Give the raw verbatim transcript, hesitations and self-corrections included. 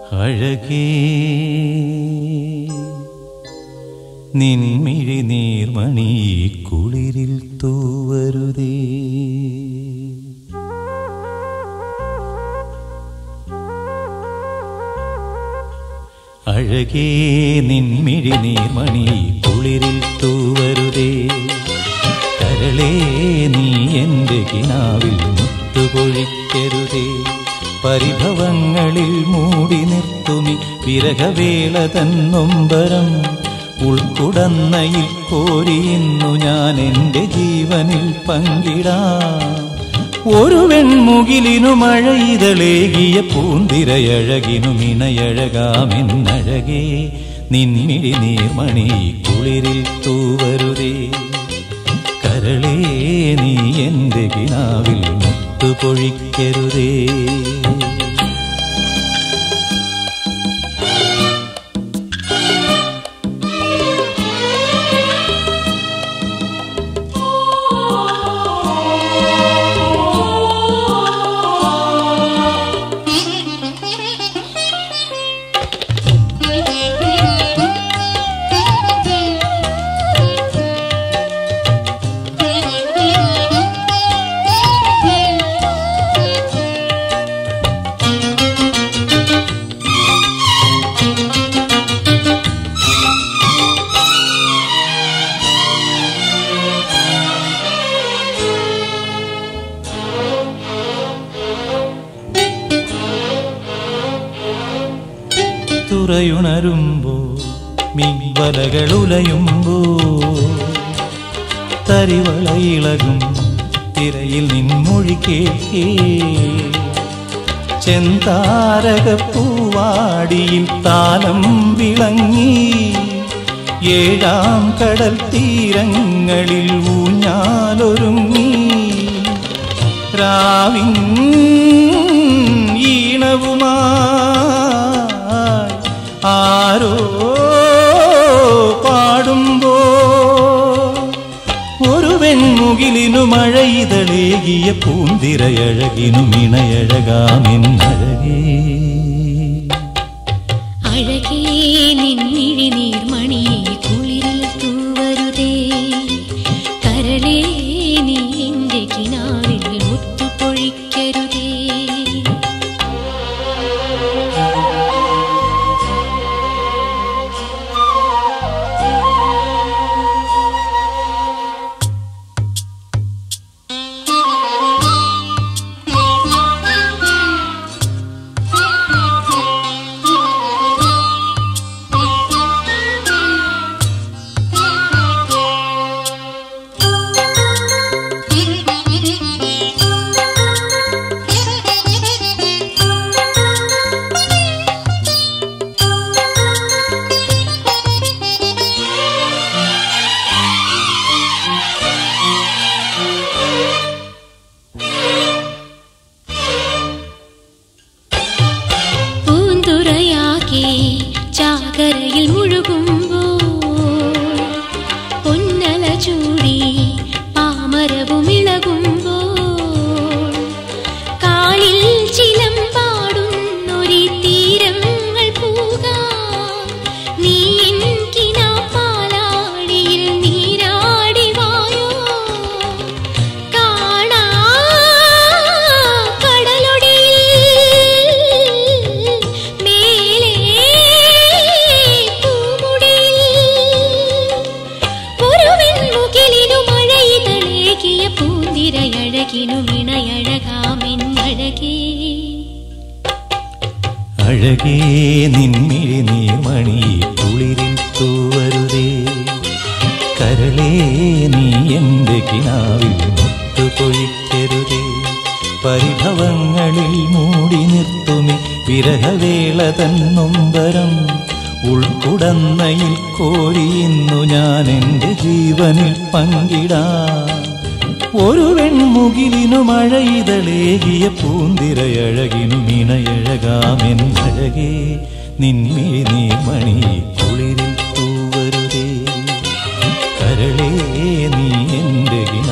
അഴകേ നിൻമിഴി നീർമണി കുളിരിൽ തൂവരുതേ. അഴകേ നിൻമിഴി നീർമണി കുളിരിൽ തൂവരുതേ. കരളേ നീ എൻ്റെ കിനാവിൽ മുത്തുപൊഴിക്കരുതേ. പരിഭവങ്ങളിൽ മൂടി നിർത്തുമി വിരഹവേള തന്നൊമ്പരം. ഉൾക്കുടന്നയിൽ കോരിയുന്നു ഞാൻ എൻ്റെ ജീവനിൽ പങ്കിടാം. ഒരു വെൺമുകിലിനു മഴയിതളേകിയ പൂന്തിരയഴകിനു മിണയഴകാമെന്നഴകേ നിൻമിഴി നീർമണി കുളിരിൽ തൂവരുതേ. കരളേ നീ എൻ്റെ കിനാവിൽ മുത്തുപൊഴിക്കരുതേ. തുറയുണരുമ്പോ മീൻവലകളുലയുമ്പോ തരിവളയിളകും തിരയിൽ നിൻമൊഴി കേൾക്കേ. ചെന്താരകപ്പൂവാടിയിൽ താലം വിളങ്ങി ഏഴാം കടൽ തീരങ്ങളിൽ ഊഞ്ഞാലൊരുങ്ങി. രാവിൻ ഈണവുമാ ആരോ പാടുമ്പോ ഒരു വെൺമുകിലിനു മഴയിതളേകിയ പൂന്തിരയഴകിനു മിണയഴകാമെന്നഴകേ. അഴകേ നിൻമിഴി നീർമണി കുളിരിൽ തൂവരുതേ. കരളേ നീ എൻ്റെ കിനാവിൽ മുത്തുപൊഴിക്കരുതേ. ചാകരയിൽ മുഴുകുമ്പോൾ പൊന്നല ചൂടി പാമരവും ഇളകുമ്പോൾ കാലിൽ ചിലമ്പാടുന്നൊരി തീരങ്ങൾ പൂകാൻ നീ എൻ കിനാപ്പാലാടിയിൽ നീരാടി വായോ. കാണാ പൂന്തിരയഴകിനു മിണയഴകാമെന്നഴകേ. അഴകേ നിൻമിഴി നീർമണി കുളിരിൽ തൂവരുതേ. കരളേ നീ എൻ്റെ കിനാവിൽ മുത്തുപൊഴിക്കരുതേ. പരിഭവങ്ങളിൽ മൂടി നിർത്തുമി വിരഹവേള തന്നൊമ്പരം. ഉൾക്കുടന്നയിൽ കോരിയുന്നു ഞാൻ എൻ്റെ ജീവനിൽ പങ്കിടാം. ഒരു വെൺമുകിലിനു മഴയിതളേകിയ പൂന്തിരയഴകിനു മിണയഴകാമെന്നഴകേ നിൻമിഴി നീർമണി കുളിരിൽ തൂവരുതേ. കരളേ നീ എൻ്റെ